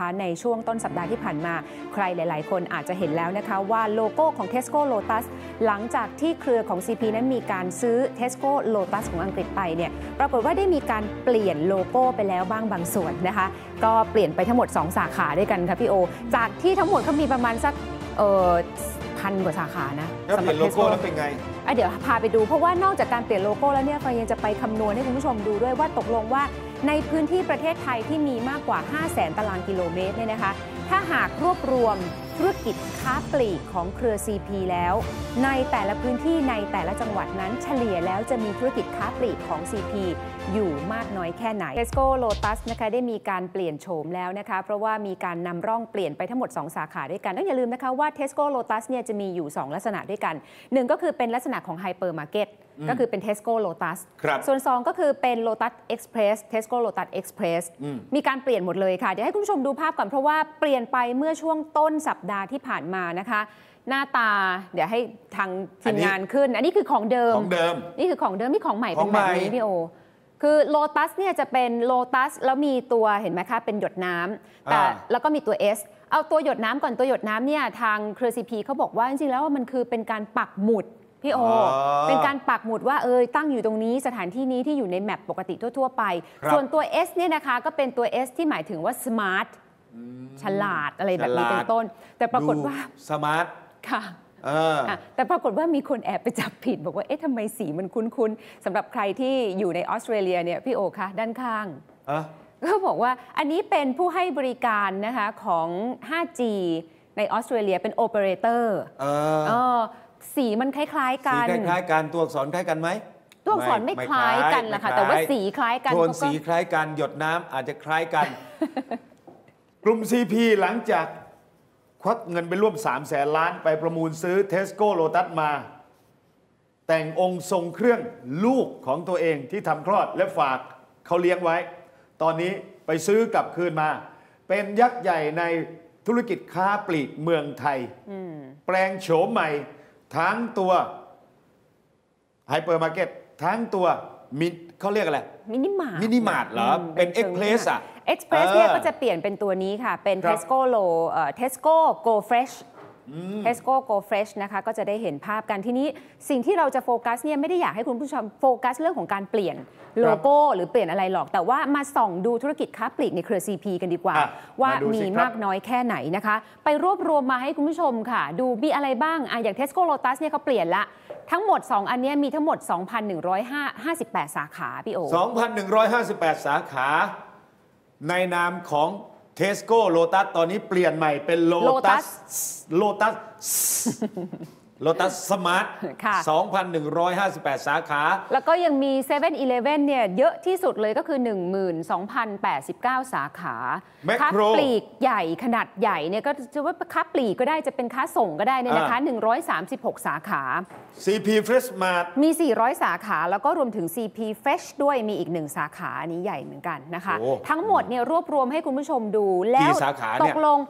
ในช่วงต้นสัปดาห์ที่ผ่านมาใครหลายๆคนอาจจะเห็นแล้วนะคะว่าโลโก้ของ Tesco Lotus หลังจากที่เครือของ CP นั้นมีการซื้อ Tesco Lotus ของอังกฤษไปเนี่ยปรากฏว่าได้มีการเปลี่ยนโลโก้ไปแล้วบ้างบางส่วนนะคะก็เปลี่ยนไปทั้งหมด2สาขาด้วยกันค่ะพี่โอจากที่ทั้งหมดเขามีประมาณสัก1,000 กว่าสาขานะแล้วเปลี่ยนโลโก้แล้วเป็นไงเดี๋ยวพาไปดูเพราะว่านอกจากการเปลี่ยนโลโก้แล้วเนี่ยเรายังจะไปคำนวณให้คุณผู้ชมดูด้วยว่าตกลงว่าในพื้นที่ประเทศไทยที่มีมากกว่า 500,000 ตารางกิโลเมตรเนี่ยนะคะถ้าหากรวบรวมธุรกิจค้าปลีกของเครือ CP แล้วในแต่ละพื้นที่ในแต่ละจังหวัดนั้นเฉลี่ยแล้วจะมีธุรกิจค้าปลีกของ CP อยู่มากน้อยแค่ไหน Tesco Lotus นะคะได้มีการเปลี่ยนโฉมแล้วนะคะเพราะว่ามีการนำร่องเปลี่ยนไปทั้งหมด2สาขาด้วยกันต้องอย่าลืมนะคะว่า Tesco Lotus เนี่ยจะมีอยู่2ลักษณะด้วยกัน1ก็คือเป็นลักษณะของไฮเปอร์มาร์เก็ตก็คือเป็น Tesco Lotus ส่วน2ก็คือเป็น Lotus Express Tesco Lotus Express มีการเปลี่ยนหมดเลยค่ะเดี๋ยวให้คุณผู้ชมดูภาพก่อนเพราะว่าเปลี่ยนไปเมื่อช่วงต้นสัปดาห์ที่ผ่านมานะคะหน้าตาเดี๋ยวให้ทางทีมงานขึ้นอันนี้คือของเดิมนี่คือของเดิมนี่ของใหม่เป็นแบบนี้พี่โอคือ Lotus เนี่ยจะเป็น Lotus แล้วมีตัวเห็นไหมคะเป็นหยดน้ำแต่แล้วก็มีตัว S เอาตัวหยดน้ำก่อนตัวหยดน้ำเนี่ยทางเครือ CP เขาบอกว่าจริงๆแล้วมันคือเป็นการปักหมุดพี่โอเป็นการปักหมุดว่าตั้งอยู่ตรงนี้สถานที่นี้ที่อยู่ในแมปปกติทั่วๆไปส่วนตัว S เนี่ยนะคะก็เป็นตัว S ที่หมายถึงว่า smart ฉลาดอะไรแบบนี้เป็นต้นแต่ปรากฏว่า smart ค่ะแต่ปรากฏว่ามีคนแอบไปจับผิดบอกว่าทำไมสีมันคุ้นๆสำหรับใครที่อยู่ในออสเตรเลียเนี่ยพี่โอคะด้านข้างก็บอกว่าอันนี้เป็นผู้ให้บริการนะคะของ 5G ในออสเตรเลียเป็นโอเปอเรเตอร์สีมันคล้ายๆกันสีคล้ายๆกันตัวอักษรคล้ายกันไหมตัวอักษรไม่คล้ายกันล่ะค่ะแต่ว่าสีคล้ายกันโทนสีคล้ายกันหยดน้ำอาจจะคล้ายกัน กลุ่ม CP หลังจากควักเงินไปร่วม300,000 ล้านไปประมูลซื้อ Tesco Lotus มาแต่งองค์ทรงเครื่องลูกของตัวเองที่ทำคลอดและฝากเขาเลี้ยงไว้ตอนนี้ไปซื้อกลับคืนมาเป็นยักษ์ใหญ่ในธุรกิจค้าปลีกเมืองไทยแปลงโฉมใหม่ทั้งตัวไฮเปอร์มาร์เก็ตทั้งตัวเขาเรียกอะไรมินิมาร์ทเหรอเป็นเอ็กเพรสอะเอ็กเพรสเนี่ยก็จะเปลี่ยนเป็นตัวนี้ค่ะเป็น Tesco Go Fresh Tesco Go Fresh นะคะก็จะได้เห็นภาพกันทีนี้สิ่งที่เราจะโฟกัสเนี่ยไม่ได้อยากให้คุณผู้ชมโฟกัสเรื่องของการเปลี่ยนโลโก้หรือเปลี่ยนอะไรหรอกแต่ว่ามาส่องดูธุรกิจค้าปลีกในเครือ CP กันดีกว่าว่ามีมากน้อยแค่ไหนนะคะไปรวบรวมมาให้คุณผู้ชมค่ะดูมีอะไรบ้างอย่าง Tesco Lotus เนี่ยเขาเปลี่ยนละทั้งหมด2อันนี้มีทั้งหมด 2,158 สาขาพี่โอ 2,158 สาขาในนามของ Tesco Lotus ตอนนี้เปลี่ยนใหม่เป็น Lotus Smart 2,158 สาขาแล้วก็ยังมี 7-Eleven เนี่ยเยอะที่สุดเลยก็คือ 12,089 สาขาค้าปลีกใหญ่ขนาดใหญ่เนี่ยก็จะว่าค้าปลีกก็ได้จะเป็นค้าส่งก็ได้เนี่ยนะคะ136 สาขา CP Fresh Mart มี400 สาขาแล้วก็รวมถึง CP Fresh ด้วยมีอีก1สาขาอันนี้ใหญ่เหมือนกันนะคะทั้งหมดเนี่ยรวบรวมให้คุณผู้ชมดูแล้วตกลง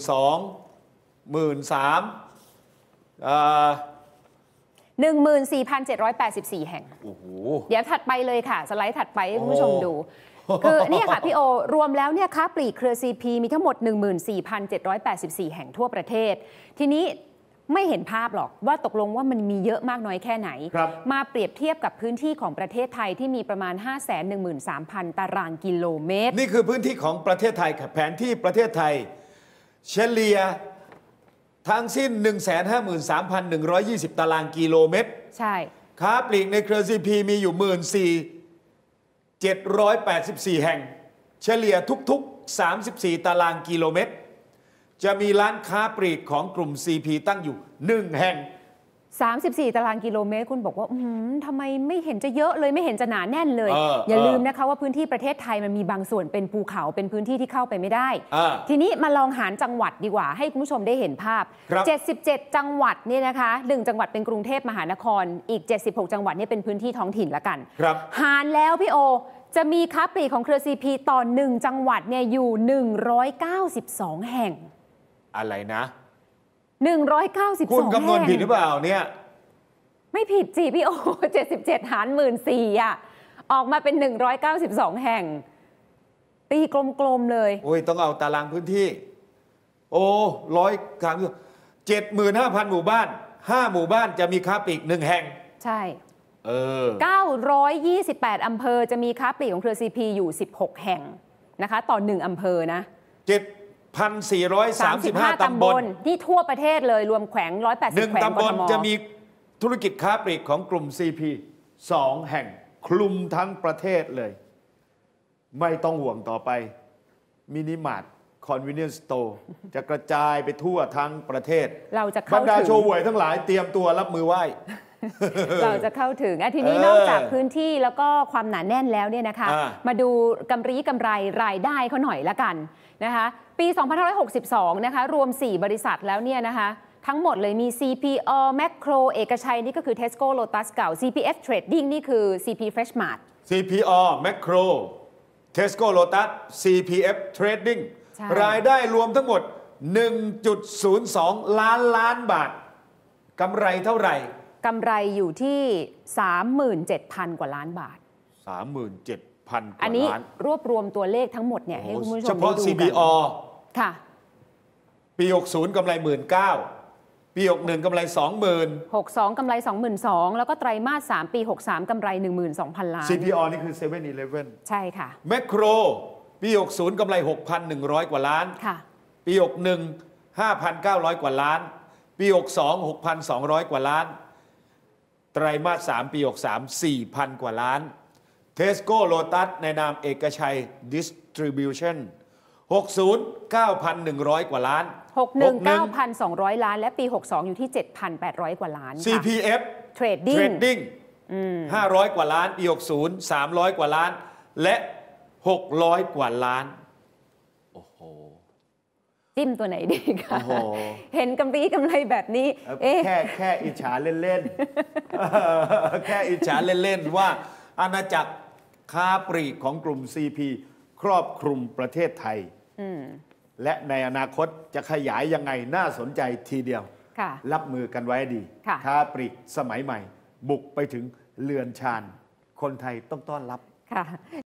14,784 แห่งเดี๋ยวถัดไปเลยค่ะสไลด์ถัดไปให้คุณผู้ชมดูคือนี่ค่ะพี่โอรวมแล้วเนี่ยค้าปลีกเครือ CP มีทั้งหมด 14,784 แห่งทั่วประเทศทีนี้ไม่เห็นภาพหรอกว่าตกลงว่ามันมีเยอะมากน้อยแค่ไหนมาเปรียบเทียบกับพื้นที่ของประเทศไทยที่มีประมาณ 513,000 ตารางกิโลเมตรนี่คือพื้นที่ของประเทศไทยแผนที่ประเทศไทยเฉลี่ยทั้งสิ้น 153,120 ตารางกิโลเมตรใช่ค้าปลีกในเครือ CP มีอยู่ 14,784 แห่งเฉลี่ยทุกๆ34 ตารางกิโลเมตรจะมีร้านค้าปลีกของกลุ่ม CP ตั้งอยู่1แห่ง 34 ตารางกิโลเมตรคุณบอกว่าทำไมไม่เห็นจะเยอะเลยไม่เห็นจะหนาแน่นเลยอย่าลืมนะคะว่าพื้นที่ประเทศไทยมันมีบางส่วนเป็นภูเขาเป็นพื้นที่ที่เข้าไปไม่ได้ทีนี้มาลองหารจังหวัดดีกว่าให้คุณผู้ชมได้เห็นภาพ77จังหวัดเนี่ยนะคะ1จังหวัดเป็นกรุงเทพมหานครอีก76จังหวัดนี่เป็นพื้นที่ท้องถิ่นละกันหารแล้วพี่โอจะมีค้าปลีกของเครือ CP ต่อ1จังหวัดเนี่ยอยู่192แห่งอะไรนะ 192 คุณคำนวณผิดหรือเปล่าเนี่ยไม่ผิดสิพี่โอ77หาร 14,000 ออกมาเป็น192แห่งตีกลมๆเลยโอ้ยต้องเอาตารางพื้นที่ โอ้175,000 หมู่บ้าน 5 หมู่บ้านจะมีค้าปลีก1 แห่งใช่ 928 อำเภอจะมีค้าปลีกของเครือ CP อยู่ 16 แห่งนะคะต่อ 1 อำเภอนะ 7,435 ตำบลนี่ทั่วประเทศเลยรวมแขวง 180 แขวง 1 ตำบลจะมีธุรกิจค้าปลีกของกลุ่ม CP 2 แห่งคลุมทั้งประเทศเลย ไม่ต้องห่วงต่อไปมินิมาร์ทคอนเวเนียนสโตร์จะกระจายไปทั่วทั้งประเทศเราจะบรเข้ารดาถึงโชว์หวยทั้งหลายเตรียมตัวรับมือไหว้เราจะเข้าถึงทีนี้นอกจากพื้นที่แล้วก็ความหนาแน่นแล้วเนี่ยนะคะมาดูกำไรรายได้เขาหน่อยละกันนะคะปี 2562 นะคะรวม 4 บริษัทแล้วเนี่ยนะคะทั้งหมดเลยมี CPO Macro เอกชัยนี่ก็คือ Tesco Lotus เก่า CPF Trading นี่คือ CP Fresh Mart CPO Macro Tesco Lotus CPF Trading รายได้รวมทั้งหมด 1.02 ล้านบาทกำไรเท่าไหร่กำไรอยู่ที่ 37,000 กว่าล้านบาท 37,000 กว่าล้านอันนี้รวบรวมตัวเลขทั้งหมดเนี่ยให้คุณผู้ชมเฉพาะ CPO ค่ะปี 60 กำไร 19,000 ปี 61 กำไร 20,000 62 กำไร 22,000 แล้วก็ไตรมาส 3 ปี 63 กำไร 12,000 ล้าน CPO นี่คือ 7-Eleven ใช่ค่ะ Macro ปี 60 กำไร 6,100 กว่าล้านค่ะปี 61 5,900 กว่าล้านปี 62 6,200 กว่าล้านไตรมาส 3 ปี 63 4,000 กว่าล้าน Tesco Lotus ในนามเอกชัย Distribution 60 9,100 กว่าล้าน 61 9,200 ล้านและปี 62 อยู่ที่ 7,800 กว่าล้าน CPF Trading 500 กว่าล้านปี 60 300 กว่าล้านและ600 กว่าล้านโอ้โหจิ้มตัวไหนดีคะเห็นกำไรแบบนี้แค่อิจฉาเล่นๆ แค่อิจฉาเล่นๆว่าอาณาจักรค้าปลีกของกลุ่ม CP ครอบคลุมประเทศไทยและในอนาคตจะขยายยังไงน่าสนใจทีเดียวรับมือกันไว้ดีค้าปลีกสมัยใหม่บุกไปถึงเรือนชานคนไทยต้องต้อนรับ